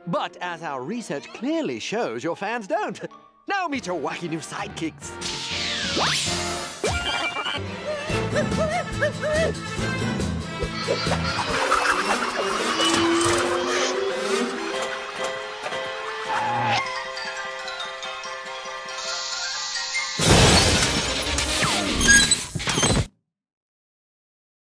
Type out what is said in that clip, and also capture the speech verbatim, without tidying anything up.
But as our research clearly shows, your fans don't. Now meet your wacky new sidekicks.